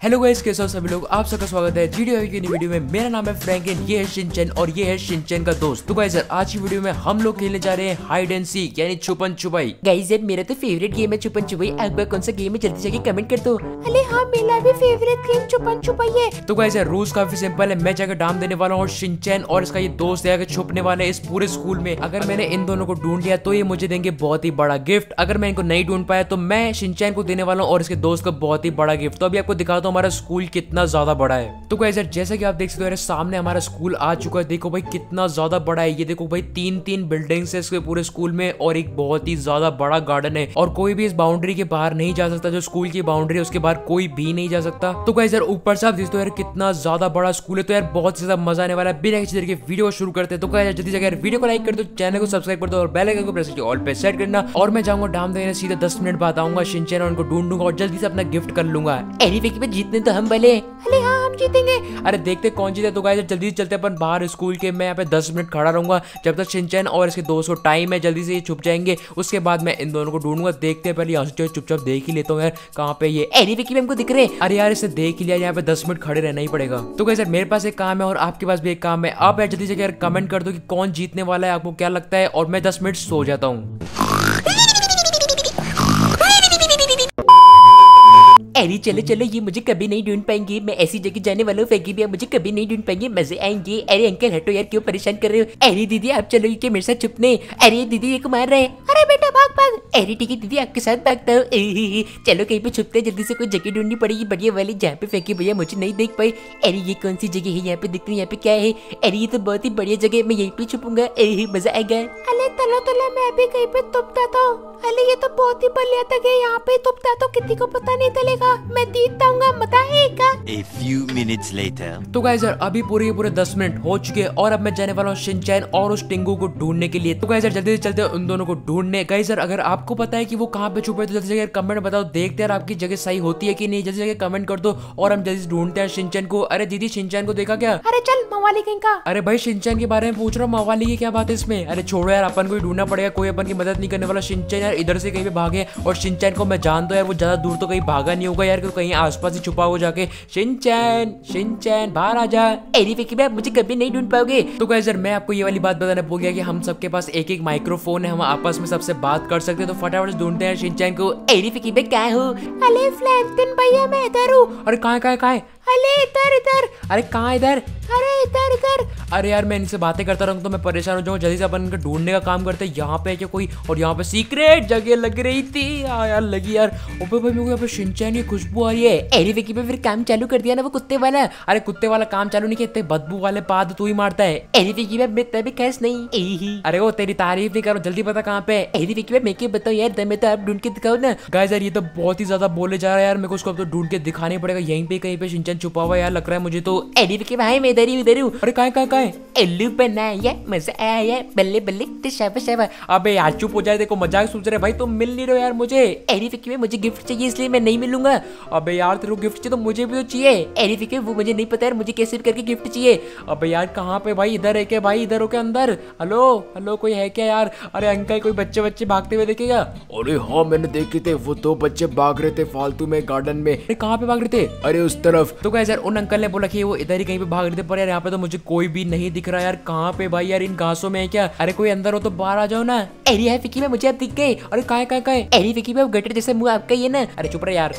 Hello guys, कैसे हो सभी लोग। आप सबका स्वागत है जीडी की नई वीडियो में। मेरा नाम है फ्रैंकलिन, ये है शिनचैन और ये है शिनचैन का दोस्त। तो गाइस आज की वीडियो में हम लोग खेलने जा रहे हैं हाइड एंड सीक यानी छुपन छुपाई। गाइस मेरा तो फेवरेट गेम है छुपन छुपाई। आपका कौन सा गेम है जल्दी जाके कमेंट कर दो। अरे हाँ, मेरा भी फेवरेट गेम छुपन छुपाई है। तो गाइस रूल्स काफी सिंपल है। मैं जाकर डाम देने वाला हूँ और शिनचैन और इसका ये दोस्त जाकर छुपने वाले इस पूरे स्कूल में। अगर मैंने इन दोनों को ढूंढ लिया तो ये मुझे देंगे बहुत ही बड़ा गिफ्ट। अगर मैं इनको नहीं ढूंढ पाया तो मैं शिनचैन को देने वाला हूँ और इसके दोस्त को बहुत ही बड़ा गिफ्ट। तो अभी आपको दिखाता हूँ हमारा स्कूल कितना ज्यादा बड़ा है। तो गाइस जैसा कि आप देख सकते हो सामने हमारा स्कूल आ चुका है। देखो भाई कितना ज्यादा बड़ा है। ये देखो भाई तीन बिल्डिंग्स है इसके पूरे स्कूल में और एक बहुत ही ज्यादा बड़ा गार्डन है और कोई भी इस बाउंड्री के बाहर नहीं जा सकता। जो स्कूल की बाउंड्री है उसके बाहर कोई भी नहीं जा सकता। तो गाइस यार ऊपर से आप देखते हो यार कितना ज्यादा बड़ा स्कूल है। तो यार बहुत ज्यादा मजा आने वाला है। बिना किसी तरीके वीडियो शुरू करते हैं। तो गाइस जल्दी से वीडियो को लाइक कर दो, चैनल को सब्सक्राइब कर दो और बेल आइकन को प्रेस करके ऑल पे सेट करना। और मैं जाऊंगा डाम देने, सीधा 10 मिनट बाद आऊंगा शिनचैन और उनको ढूंढूंगा और जल्दी से अपना गिफ्ट कर लूंगा। जीतने तो हम भले। अरे हाँ, हम जीतेंगे। अरे देखते कौन जीते। तो गाइस जल्दी से चलते अपन बाहर स्कूल के। मैं यहाँ पे 10 मिनट खड़ा रहूंगा जब तक शिनचैन और इसके दोस्त को टाइम है। जल्दी से ये छुप जाएंगे, उसके बाद मैं इन दोनों को ढूंढूंगा। देखते हैं पहले यहाँ से चुपचाप देख ही लेता हूँ यार कहाँ पे ये हमको दिख रहे। अरे यार इसे देख ही लिया, यहाँ पे 10 मिनट खड़े रहना ही पड़ेगा। तो गाइस मेरे पास एक काम है और आपके पास भी एक काम है। आप यार जल्दी से यार कमेंट कर दो कि कौन जीतने वाला है, आपको क्या लगता है। और मैं 10 मिनट सो जाता हूँ। अरे चलो चलो, ये मुझे कभी नहीं ढूंढ पाएंगे। मैं ऐसी जगह जाने वाला हूँ फेंकी भी, मुझे कभी नहीं ढूंढ पाएंगे। मजे आएंगे। अरे अंकल हटो यार, क्यों परेशान कर रहे हो। अरे दीदी आप चलो ये मेरे साथ छुपने। अरे दीदी ये को मार रहे हैं। अरे बेटा भाग भाग। अरे ठीक है दीदी आपके साथ भागता हूँ। चलो कहीं पे छुपते हैं। जल्दी से कोई जगह ढूंढनी पड़ेगी बढ़िया वाली जहाँ पे फेंकी भैया मुझे नहीं देख पाई। अरे ये कौन सी जगह है, यहाँ पे दिख रही है, यहाँ पे क्या है। अरे ये तो बहुत ही बढ़िया जगह है, मैं यहीं पे छुपूंगा। मजा आएगा। अरे तलो तलो, मैं भी कहीं पे तुपता था। अरे ये तो बहुत ही बढ़िया जगह है, यहाँ पे तुपता तो किसी को पता नहीं चलेगा। मैं जीतता हूँ, मजा आएगा। A few minutes later. तो गाइस यार अभी पूरे 10 मिनट हो चुके हैं और अब मैं जाने वाला हूँ शिनचैन और उस टिंगू को ढूंढने के लिए। तो गाइस यार जल्दी से चलते हैं उन दोनों को ढूंढने। गाइस यार अगर आपको पता है कि वो कहाँ पे छुपे तो जल्दी से कमेंट में बताओ। देखते हैं यार आपकी जगह सही होती है कि नहीं। जल्दी से कमेंट कर दो और हम जल्दी से ढूंढते हैं शिनचैन को। अरे दीदी शिनचैन को देखा क्या। अरे चल मवाली कहीं का। अरे भाई शिनचैन के बारे में पूछ रहा हूँ, मवाली की क्या बात है इसमें। अरे छोड़ो यार, अपन को ही ढूंढना पड़ेगा, कोई अपन की मदद नहीं करने वाला। शिनचैन यार इधर से कहीं पे भागे और शिनचैन को मैं जानता हूँ यार वो ज्यादा दूर तो कहीं भागा नहीं होगा यार, कहीं आसपास ही छुपा हो जाके। शिनचैन बाहर आ जा। मुझे कभी नहीं ढूंढ पाओगे। तो गाइस यार मैं आपको ये वाली बात बताना भूल गया कि हम सबके पास एक एक माइक्रोफोन है, हम आपस में सबसे बात कर सकते हैं। तो फटाफट से ढूंढते हैं शिनचैन को। क्या हो। अरे फ्लैंकलिन भैया मैं इधर हूँ। अरे कहाँ है। अरे इधर। अरे कहाँ इधर। अरे इधर। अरे यार मैं इनसे बातें करता रहूँ तो मैं परेशान हो जाऊंगा। जल्दी से अपन इनका ढूंढने का काम करते हैं। यहाँ पे है क्या कोई, और यहाँ पे सीक्रेट जगह लग रही थी। यार लगी यार। ओपे भाई मेरे को यहाँ पे शिनचैन की खुशबू आ रही है। अरे विकी पे फिर काम चालू कर दिया ना वो कुत्ते वाला। अरे कुत्ते वाला काम चालू नहीं किया, इतने बदबू वाले पाद तू ही मारता है। अरे विकी मैं भी खैस नहीं। अरे वो तेरी तारीफ नहीं करो, जल्दी बता कहाँ पे। अरे विकी मैं क्या बताऊँ यार, दम तो आप ढूंढ के दिखाओ ना। गाइस यार ये तो बहुत ही ज्यादा बोले जा रहा है यार, मेरे को उसको अब तो ढूंढ के दिखाना ही पड़ेगा। यहीं पे कहीं पे शिनचैन छुपा हुआ यार लग रहा है मुझे तो। अरे विकी भाई मैं इधर हूँ। अरे कहाँ है। एल्लू बनाया मजा आया, बल्ले बल्ले तो शाबाश। अबे यार चुप हो जाए, देखो मजाक सोच रहे भाई, तुम मिल नहीं रहे हो यार मुझे। अरे विकी में मुझे गिफ्ट चाहिए इसलिए मैं नहीं मिलूंगा। अबे यार तेरे को गिफ्ट चाहिए तो मुझे भी तो चाहिए। अरे विकी वो मुझे नहीं पता यार, मुझे कैसे करके गिफ्ट चाहिए। अबे यार कहाँ पे भाई, इधर है क्या भाई, इधर हो क्या अंदर। हेलो कोई है क्या यार। अरे अंकल कोई बच्चे भागते हुए देखेगा। अरे हाँ मैंने देखे थे, वो 2 बच्चे भाग रहे थे फालतू में गार्डन में। अरे कहाँ पे भाग रहे थे। अरे उस तरफ। तो गाइस यार उन अंकल ने बोला कि वो इधर ही कहीं पे भाग रहे थे, पर यार यहाँ पे तो मुझे कोई भी नहीं दिख रहा यार। कहाँ पे भाई यार, इन घासों में है क्या। अरे कोई अंदर हो तो बाहर आ जाओ ना। अरे यार विकी में मुझे आप दिख गए। अरे कहाँ है। अरे विकी में गटर जैसा मुंह आपका ही है ना। अरे चुप रहे यार।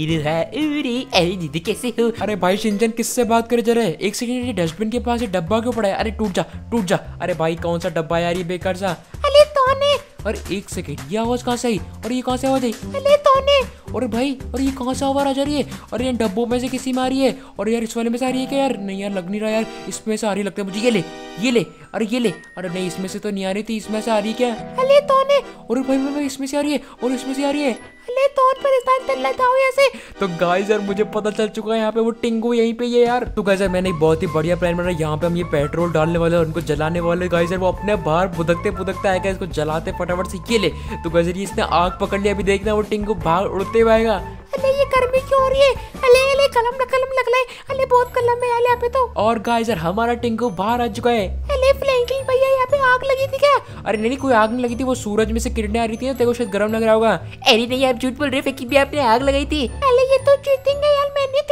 अरे दीदी कैसे हो। अरे भाई शिनचैन किससे बात करे जरा, एक सेकंड। ये डस्टबिन के पास ये डब्बा क्यों पड़ा है। अरे टूट जा। अरे भाई कौन सा डब्बा यार ये बेकार सा। अरे तोने। अरे एक सेकंड, ये आवाज कहाँ से आई। और ये कहाँ से आवाज आई। अरे तोने। और भाई और ये कहाँ से आवाज आ जा रही है। और ये डब्बों में से किसी में आ रही है। और यार इस वाले में से आ रही है क्या यार। नहीं यार लग नहीं रहा यार, इसमें से आ रही लगता है मुझे। ये ले। अरे ये ले। अरे नहीं इसमें से तो नहीं आ रही थी, इसमें से आ रही है क्या। अरे तोने। और भाई इसमें से आ रही है और इसमें से आ रही है। अरे तोन परेशान कर लेता हूँ ऐसे। तो गाइस यार मुझे पता चल चुका है यहाँ पे वो टिंगू यहीं पे ये यार। तो गाइस यार मैंने एक बहुत ही बढ़िया प्लान बनाया। यहाँ पे हम ये पेट्रोल डालने वाले और उनको जलाने वाले। गाइस यार वो अपने बाहर बुदकते आएगा, इसको जलाते फटाफट से। ये ले। तो गाइस यार इसने आग पकड़ लिया, अभी देखना वो टिंगू बाहर उड़ते हुए आएगा। अरे ये गर्मी क्यों हो रही है। अले कलम लग रहा है। अले बहुत कलम है यहाँ पे तो। और गाइस यार हमारा टिंगू बाहर आ चुका है। अले फ्रैंकलिन भैया यहाँ पे आग लगी थी क्या। अरे नहीं कोई आग नहीं लगी थी, वो सूरज में से किरणें आ रही थी ना, तेरे को शायद गर्म लग रहा होगा। अरे नहीं आप झूठ बोल रहे, फेंकी भी आपने आग लगाई थी। अले ये तो चीटिंग है यार, मैं नहीं खेलूंगा।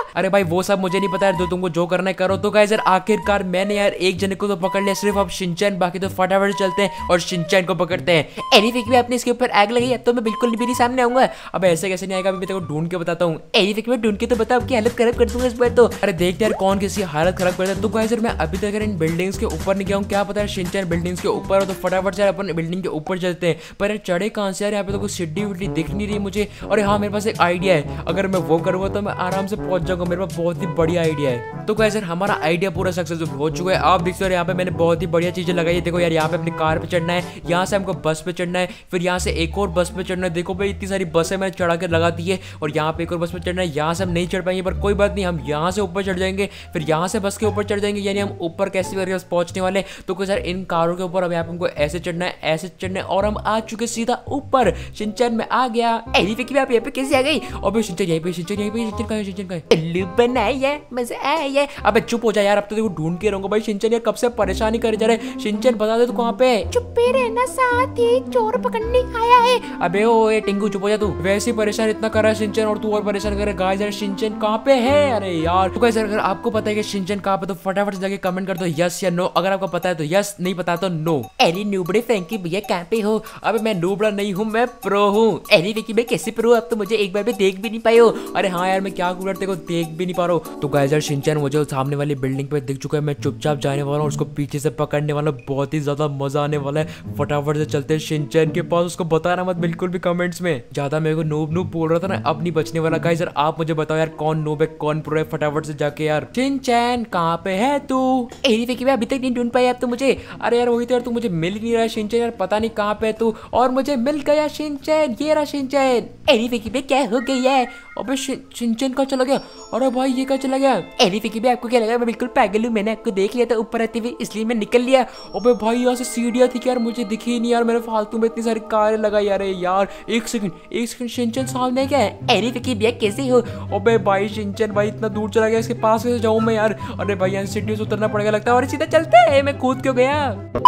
अरे भाई वो सब मुझे नहीं पता यार, जो तुमको जो करना है करो। तो गाइस यार आखिरकार मैंने यार एक जने को तो पकड़ लिया, सिर्फ अब शिनचैन बाकी, तो फटाफट चलते हैं और शिनचैन को पकड़ते हैं। एरी फिकी आपने इसके ऊपर आग लगाई, अब तो मैं बिल्कुल भी नहीं सामने आऊंगा। अब ऐसे कैसे नहीं आएगा, अभी मैं तेरे को ढूंढ के बताता हूँ। एरी फिकी ढूंढ के तो बता, आपकी हालत खराब कर दूंगा इस बार तो। अरे देख यार कौन किसी हालत खराब करता है। तो गाइस यार मैं अभी तक इन बिल्डिंग्स के ऊपर नहीं गया हूँ, क्या पता है शिनचैन बिल्डिंग्स के ऊपर हो, तो फटाफट से अपन बिल्डिंग के ऊपर चलते हैं। पर यार चढ़े कहाँ से यार, यहाँ पे तो कोई सीढ़ी वीढ़ी दिख नहीं रही मुझे। और हाँ मेरे पास एक आइडिया है, अगर मैं वो करूँगा तो मैं आराम से पहुंच जाऊंगा, मेरे पास बहुत ही बढ़िया आइडिया है। तो गाइस यार हमारा आइडिया पूरा सक्सेसफुल हो चुका है। आप देख सकते हो यहाँ पे मैंने बहुत ही बढ़िया चीजें लगाई है। देखो यार यहाँ पे अपनी कार पे चढ़ना है, यहाँ से हमको बस पे चढ़ना है, फिर यहाँ से एक और बस पे चढ़ना है। देखो भाई इतनी सारी बसें मैंने चढ़ा कर लगा दी है, और यहाँ पे एक और बस पे चढ़ना है। यहाँ से हम नहीं चढ़ पाएंगे, पर कोई बात नहीं, हम यहाँ से ऊपर चढ़ जाएंगे, फिर यहाँ से बस के ऊपर चढ़ जाएंगे, यानी हम ऊपर कैसे करके बस पहुंचने वाले। तो कोई सर इन कारों के ऊपर अब यहाँ पे हमको ऐसे चढ़ना है, ऐसे चढ़ना है, और हम आ चुके सीधा ऊपर। शिनचैन में आ गया। एरी फिकी आप यहाँ पे कैसे आ गई? अबे शिनचैन यहीं पे, शिनचैन यहीं पे, शिनचैन कहाँ है, शिनचैन कहाँ है? उल्लू बनाया, मजा आया। अबे चुप हो जा यार, अब तो देखो ढूंढ के रहूंगा भाई। शिनचैन यार कब से परेशानी करे जा रहे। शिनचैन बता दे तू कहाँ पे है? चुप पे रहना, साथ ही चोर पकड़ने आया है। अबे ओ ये टिंकू चुप हो जा तू, वैसे ही परेशान इतना कर रहा है शिनचैन, और तू और परेशान कर रहा है। गाइस यार शिनचैन कहाँ पे है? अरे यार तो गाइस अगर आपको पता है कि शिनचैन कहाँ पे, तो फटाफट से जाके कमेंट कर दो यस या नो। अगर आपको पता है तो यस, नहीं पता तो नो। एरी नूबड़े फ्रैंकी भैया कहाँ पे हो? अबे मैं नूबड़ा नहीं हूँ, मैं प्रो हूँ। एरी फिकी मैं कैसे प्रो? अब तो मुझे एक बार भी देख भी नहीं पाए हो। अरे हाँ यार मैं क्या करूँ, तेरे को देख भी नहीं पा रहा हूँ। तो गाइस यार शिनचैन मुझे सामने वाली बिल्डिंग पे दिख चुका है, मैं चुपचाप जाने वाला हूँ, उसको पीछे से पकड़ने वाला हूँ। बहुत ही ज्यादा मजा आने वाला है। फटाफट से चलते हैं शिनचैन के पास। उसको बताना मत बिल्कुल भी कमेंट्स में, ज्यादा मेरे को नूब नूब बोल रहा था ना, अब नहीं बचने वाला। गाइस यार आप मुझे बताओ यार कौन नूब है कौन प्रो है, फटाफट से जाके यार। शिनचैन कहाँ पे है तू? एरी फिकी अभी तक नहीं ढूंढ पाया आप तो मुझे। अरे यार वही तो यार, तू मुझे मिल ही नहीं रहा है शिनचैन यार, पता नहीं कहाँ पे है तू। और मुझे मिल गया शिनचैन, ये रहा शिनचैन। एरी फिकी में क्या हो गई है? अबे शिनचैन कहाँ चला गया? अरे भाई ये कहाँ चला गया? एरी फिकी में आपको क्या लगा मैं बिल्कुल पागल हूँ? मैंने आपको देख लिया था ऊपर आते हुए, इसलिए मैं निकल लिया। अबे भाई यहाँ से सीढ़ियाँ थी यार, मुझे दिखी ही नहीं यार, मैंने फालतू में इतनी सारी कारें लगाई यार। यार एक सेकंड शिनचैन सामने क्या है? एरी फिकी भैया कैसे हो? अबे भाई शिनचैन भाई इतना दूर चला गया, इसके पास कैसे जाऊँ मैं यार? अरे भाई यहाँ सीढ़ियों से उतरना पड़ेगा लगता है, और सीधा चलते हैं। मैं कूद क्यों गया?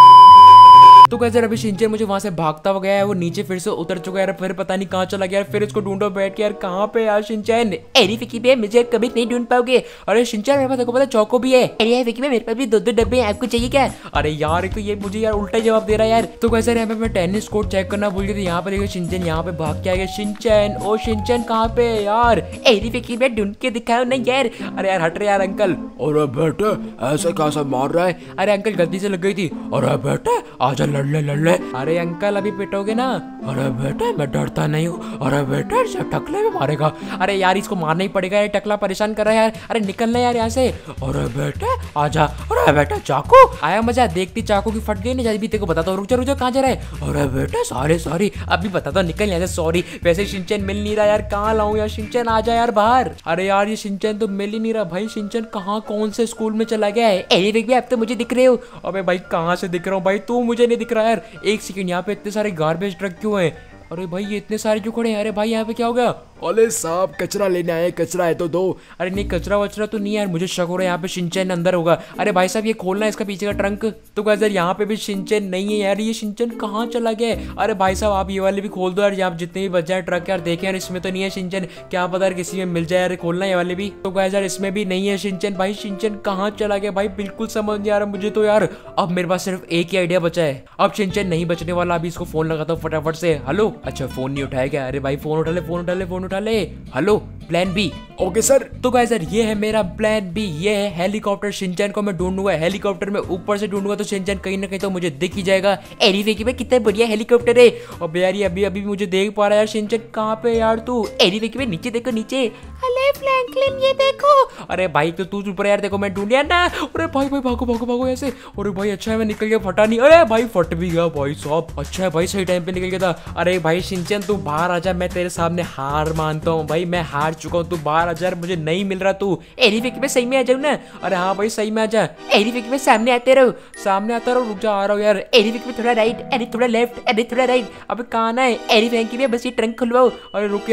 तो कैसे अभी शिनचैन मुझे वहां से भागता हुआ गया है, वो नीचे फिर से उतर चुका है यार, फिर पता नहीं कहाँ चला गया यार। फिर इसको ढूंढो बैठ के यार, कहाँ पे यार शिनचैन? एरी फिकी भैया मुझे कभी नहीं ढूंढ पाओगे। अरे शिनचैन मेरे पास देखो पता चौको भी है। एरी फिकी मेरे पास भी दो डब्बे हैं, आपको चाहिए क्या? अरे यार एक तो ये मुझे यार उल्टा जवाब दे रहा है यार। तो कैसे यहाँ पे मैं टेनिस कोर्ट चेक करना भूल गया था, यहाँ पे देखो शिनचैन यहाँ पे भाग के आ गया। शिनचैन ओ शिनचैन कहाँ पे है यार? एरी फिकी भैया ढूंढ के दिखाओ ना यार। अरे यार हट रहे यार अंकल। अरे बेटे ऐसे कैसे मार रहा है? अरे अंकल गलती से लग गई थी। अरे बेटे आजा लड़ ले। अरे अंकल अभी पिटोगे ना? अरे बेटे मैं डरता नहीं हूँ। अरे बेटे इसे टकले में मारेगा। अरे यार इसको मारना ही पड़ेगा यार, टकला परेशान कर रहा है यार। अरे निकलना यार यहाँ से। अरे बेटे आजा। अरे बेटे चाकू आया मजा, देखती चाकू की फट गई नहीं जाती। तेरे को बताता हूँ, रुक जा कहाँ जा रहा है? अरे बेटे सॉरी अभी बताता हूँ, निकल यहाँ से। सॉरी वैसे शिनचैन मिल नहीं रहा यार, कहाँ लाऊं यार? शिनचैन आ जा यार बाहर। अरे यार ये शिनचैन तो मिल ही नहीं रहा भाई। शिनचैन कहाँ कौन से स्कूल में चला गया है? एरी फिकी आप तो मुझे दिख रहे हो। अबे भाई कहाँ से दिख रहा हूँ भाई, तू मुझे नहीं दिख रहा यार। एक सेकंड, यहाँ पे इतने सारे गार्बेज ट्रक क्यों हैं? अरे भाई ये इतने सारे जो खड़े हैं। अरे भाई यहाँ पे क्या हो गया? अरे साहब कचरा लेने आए, कचरा है तो दो। अरे नहीं कचरा वचरा तो नहीं यार, मुझे शक हो रहा है यहाँ पे शिनचैन अंदर होगा। अरे भाई साहब ये खोलना है इसका पीछे का ट्रंक। तो गाइस यार यहाँ पे भी शिनचैन नहीं है यार, ये शिनचैन कहाँ चला गया है? अरे भाई साहब आप ये वाले भी खोल दो यार, यहाँ जितने भी बच जाए ट्रक यार। देखे यार इसमें तो नहीं है शिनचैन, क्या पता यार किसी में मिल जाए यार, खोलना है ये वाले भी। तो गाइस यार इसमें भी नहीं है शिनचैन। भाई शिनचैन कहाँ चला गया भाई, बिल्कुल समझ नहीं आ रहा मुझे तो यार। अब मेरे पास सिर्फ एक ही आइडिया बचा है, अब शिनचैन नहीं बचने वाला। अभी इसको फोन लगाता हूँ फटाफट से। हेलो, अच्छा फोन नहीं उठाया क्या? अरे भाई फोन उठा ले। Hello plan B. Okay sir. तो गाइस सर ये है मेरा प्लान बी, ये है हेलीकॉप्टर। शिनचैन को मैं ढूंढूंगा, हेलीकॉप्टर में ऊपर से ढूंढूंगा तो शिनचैन कहीं ना कहीं तो मुझे दिख ही जाएगा। एरी फिकी में कितना बढ़िया हेलीकॉप्टर है। अब यार ये अभी मुझे देख पा रहा है यार। शिनचैन कहाँ पे यार तू? एरी फिकी में नीचे देखो नीचे। अरे फ्रैंकलिन ये देखो। अरे भाई तो तू ऊपर यार, देखो मैं ढूंढ लिया ना। अरे भाई भागो ऐसे। अरे भाई अच्छा है मैं निकल गया, फटा नहीं। अरे भाई फट भी गया भाई साहब। अच्छा है भाई सही टाइम पे निकल गया था। अरे भाई शिनचैन तू बाहर आजा, मैं तेरे सामने हार मानता हूँ भाई, मैं हार चुका हूँ। तू बाहर आजा, मुझे नहीं मिल रहा तू। एरी फिकी में सही में आ जाऊँ ना? अरे हाँ भाई सही में आजा। एरी फिकी में सामने आते रहो। सामने आता रहो, रुक जा आ रहा हूँ यार। एरी फिकी में थोड़ा राइट, अरे थोड़ा लेफ्ट, अरे थोड़ा राइट। अबे कहाँ है? एरी फिकी में बस ये ट्रंक खुलवाओ। अरे रुक यार।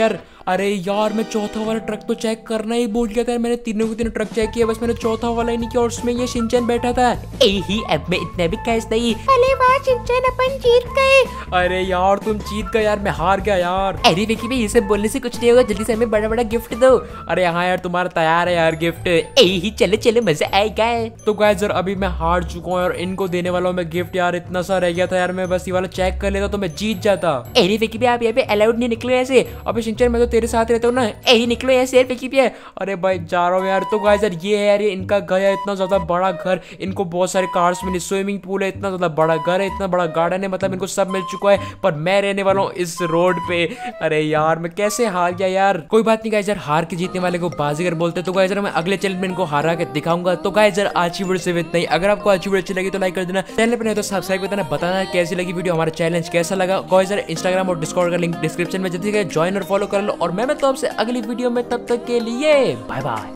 अरे यार मैं चौथा वाला ट्रक तो चेक करना ही भूल गया था। मैंने तीनों के तीनों ट्रक चेक किया, बस मैंने चौथा वाला ही नहीं किया और उसमें ये शिनचैन बैठा था। अब मैं इतना भी कैश नहीं। अरे वाह शिनचैन, अपन जीत गए। अरे यार तुम जीत गए यार, मैं हार गया यार। अरे विकी भाई, ये सब बोलने से कुछ नहीं होगा, जल्दी से हमें बड़ा बड़ा गिफ्ट दो। अरे हाँ यार तुम्हारा तैयार है यार गिफ्ट। चलो चलो, मजा आएगा। तो गाइस यार अभी मैं हार चुका हूँ और इनको देने वाला हूँ मैं गिफ्ट। यार इतना सा रह गया था यार, मैं बस ये वाला चेक कर लेता तो मैं जीत जाता। अरे विकी भाई, आप यहाँ पे अलाउड नहीं, निकलो ऐसे। अबे शिनचैन मैं तो तेरे साथ रहता हूँ ना। निकलो ऐसे विकी भाई। अरे भाई जा रहा हूँ यार। तो गाइस यार ये है यार, ये इनका घर है, इतना ज्यादा बड़ा घर। इनको बहुत सारे कार्स मिले, स्विमिंग पूल है, इतना ज्यादा बड़ा घर है, इतना बड़ा गार्डन है, मतलब इनको सब मिल चुका है। पर मैं रहने वाला हूँ इस रोड पे। अरे यार मैं कैसे हार गया यार। कोई बात नहीं गाइस यार, हार के जीतने वाले को बाजीगर बोलते। तो गाइस यार मैं अगले चैलेंज में इनको हरा के दिखाऊंगा। तो गाइस यार आज की वीडियो से इतना ही। अगर आपको आज की वीडियो अच्छी लगी तो लाइक कर देना, चैनल पर नहीं तो सब्सक्राइब कर देना, बताना कैसी लगी वीडियो, हमारा चैलेंज कैसा लगा। गाइस यार इंस्टाग्राम और डिस्कॉर्ड का लिंक डिस्क्रिप्शन में, जल्दी से ज्वाइन और फॉलो कर लो। और मैं तो आपसे अगली वीडियो में, तब तक के लिए बाय बाय।